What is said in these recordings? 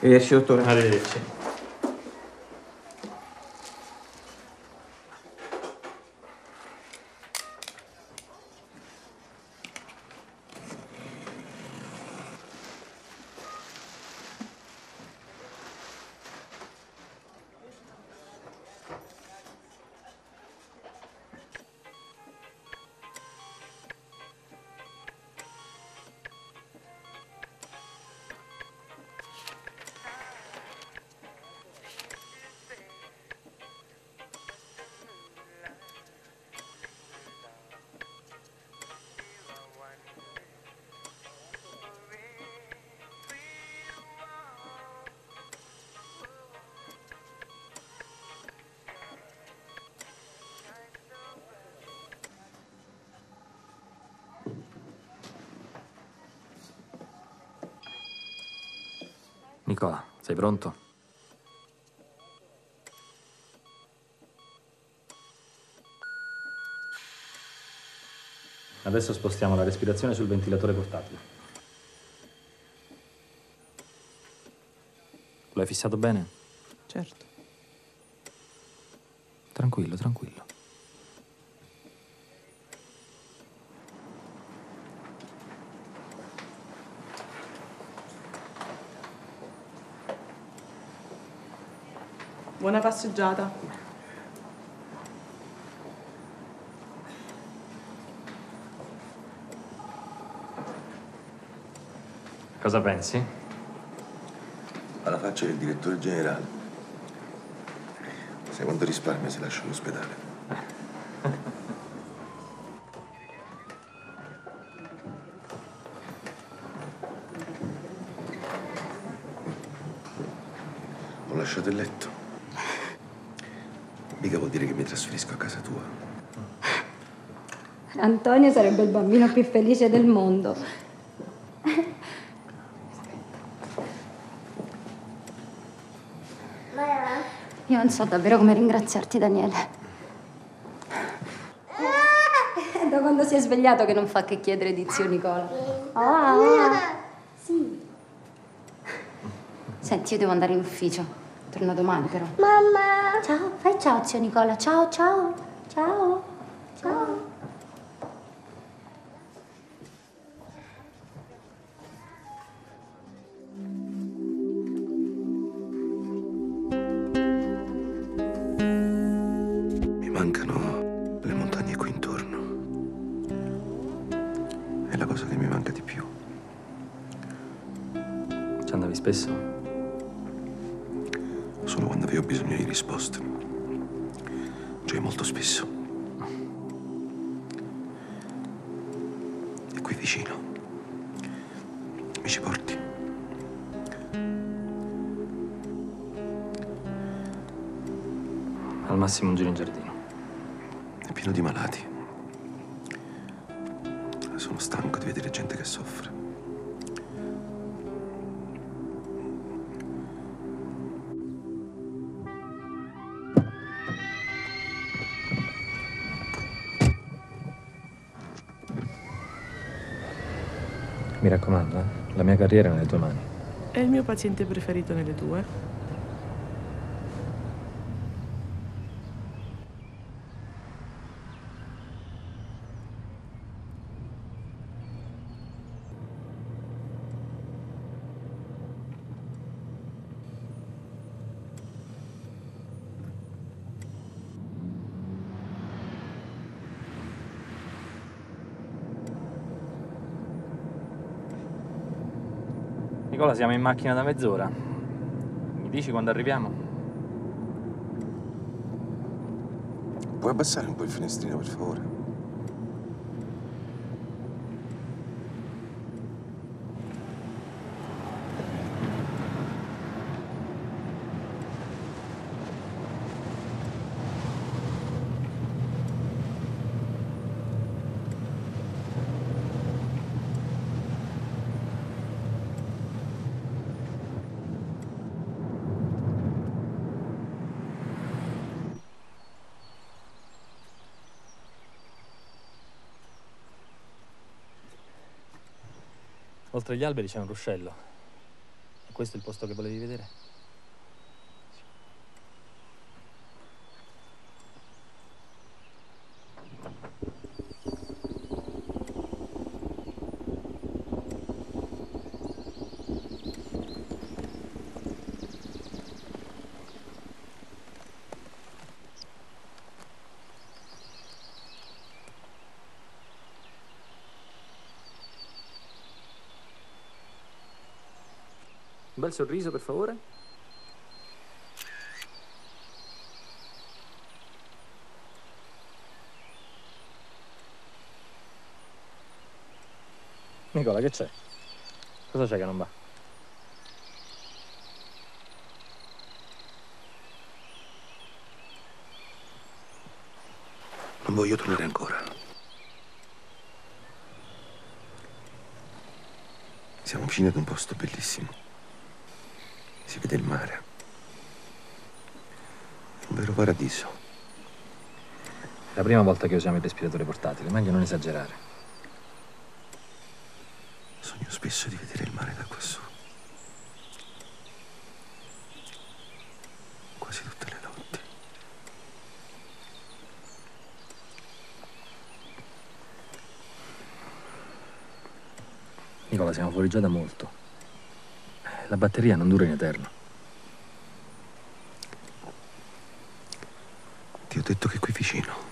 Arrivederci, dottore. Arrivederci. Nicola, sei pronto? Adesso spostiamo la respirazione sul ventilatore portatile. Lo hai fissato bene? Certo. Tranquillo, tranquillo. Buona passeggiata. Cosa pensi? Alla faccia del direttore generale. Sai quanto risparmia se lascia l'ospedale? Ho lasciato il letto. Mica vuol dire che mi trasferisco a casa tua. Antonio sarebbe il bambino più felice del mondo. Io non so davvero come ringraziarti, Daniele. È da quando si è svegliato che non fa che chiedere di zio Nicola. Sì. Senti, io devo andare in ufficio. Torno domani, però. Mamma! Ciao, fai ciao, zio Nicola. Ciao, ciao. Ciao. Ciao. Mi mancano le montagne qui intorno. È la cosa che mi manca di più. Ci andavi spesso? Solo quando avevo bisogno di risposte. Cioè molto spesso. E qui vicino. Mi ci porti? Al massimo un giro in giardino. È pieno di malati. Sono stanco di vedere gente che soffre. Mi raccomando, la mia carriera è nelle tue mani. È il mio paziente preferito nelle tue? Nicola, siamo in macchina da mezz'ora. Mi dici quando arriviamo? Puoi abbassare un po' il finestrino, per favore? Oltre gli alberi c'è un ruscello. Questo è il posto che volevi vedere? Un bel sorriso, per favore. Nicola, che c'è? Cosa c'è che non va? Non voglio tornare ancora. Siamo vicini ad un posto bellissimo. Si vede il mare. È un vero paradiso. È la prima volta che usiamo il respiratore portatile, meglio non esagerare. Sogno spesso di vedere il mare da quassù. Quasi tutte le notti. Nicola, siamo fuori già da molto. La batteria non dura in eterno. Ti ho detto che qui vicino.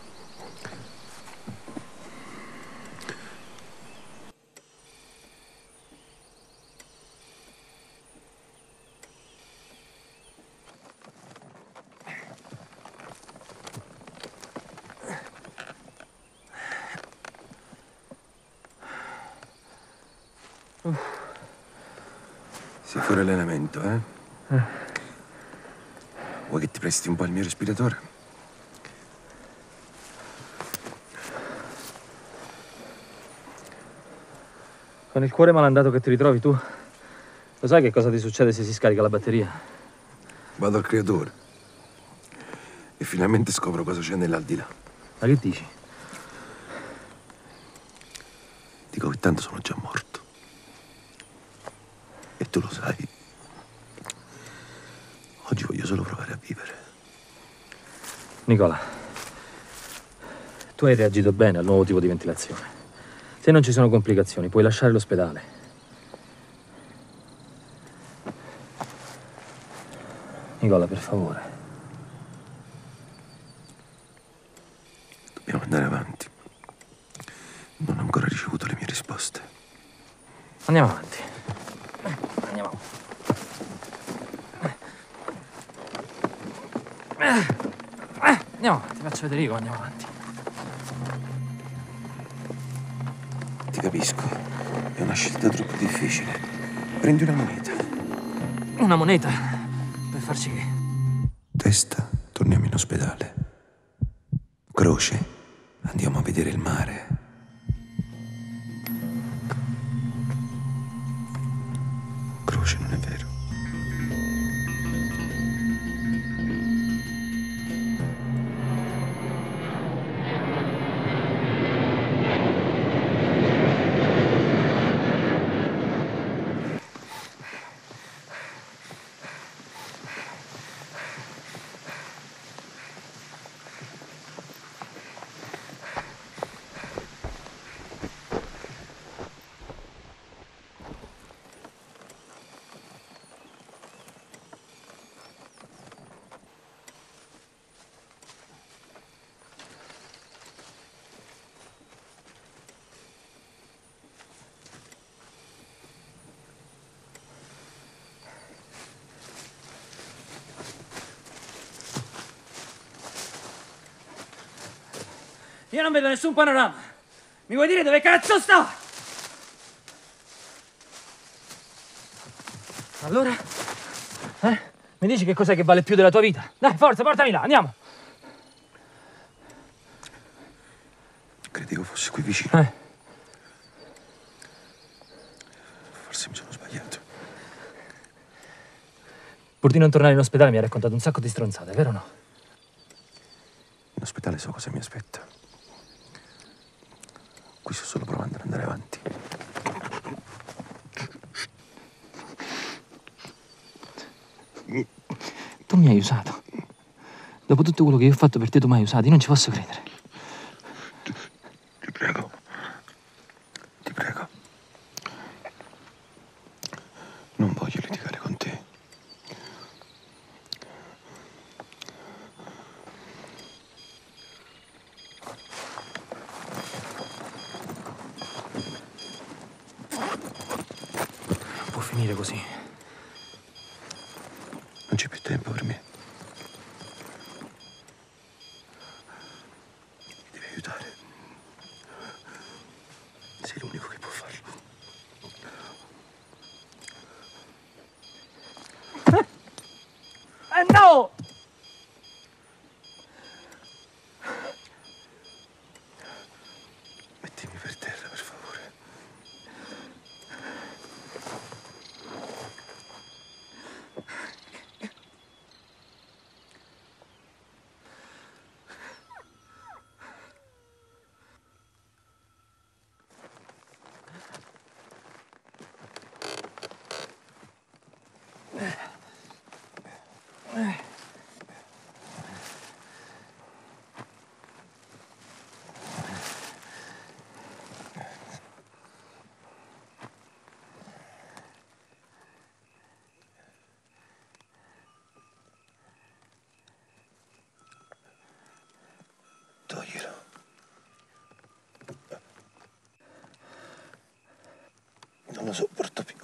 Sei fuori allenamento, eh? Vuoi che ti presti un po' il mio respiratore? Con il cuore malandato che ti ritrovi tu, lo sai che cosa ti succede se si scarica la batteria? Vado al creatore. E finalmente scopro cosa c'è nell'aldilà. Ma che dici? Dico che tanto sono già morto. E tu lo sai. Oggi voglio solo provare a vivere. Nicola, tu hai reagito bene al nuovo tipo di ventilazione. Se non ci sono complicazioni, puoi lasciare l'ospedale. Nicola, per favore. Dobbiamo andare avanti. Non ho ancora ricevuto le mie risposte. Andiamo avanti. Andiamo avanti. Andiamo avanti, faccio vedere io, andiamo avanti. Ti capisco. È una scelta troppo difficile. Prendi una moneta. Una moneta? Per farci che? Testa, torniamo in ospedale. Croce, andiamo a vedere il mare. Croce, non è vero. Io non vedo nessun panorama. Mi vuoi dire dove cazzo sto? Allora? Mi dici che cos'è che vale più della tua vita? Dai, forza, portami là, andiamo. Credevo fossi qui vicino. Forse mi sono sbagliato. Pur di non tornare in ospedale mi hai raccontato un sacco di stronzate, vero o no? In ospedale so cosa mi aspetta. Qui sto solo provando ad andare avanti. hai usato. Dopo tutto quello che io ho fatto per te, tu mi hai usato. Io non ci posso credere. Ti prego. Ti prego. Non voglio litigare con te. Può finire così. Non c'è più tempo per me. Mi devi aiutare. Sei l'unico che può farlo. No! Mettimi per terra, per favore. Toglilo. Non lo sopporto più.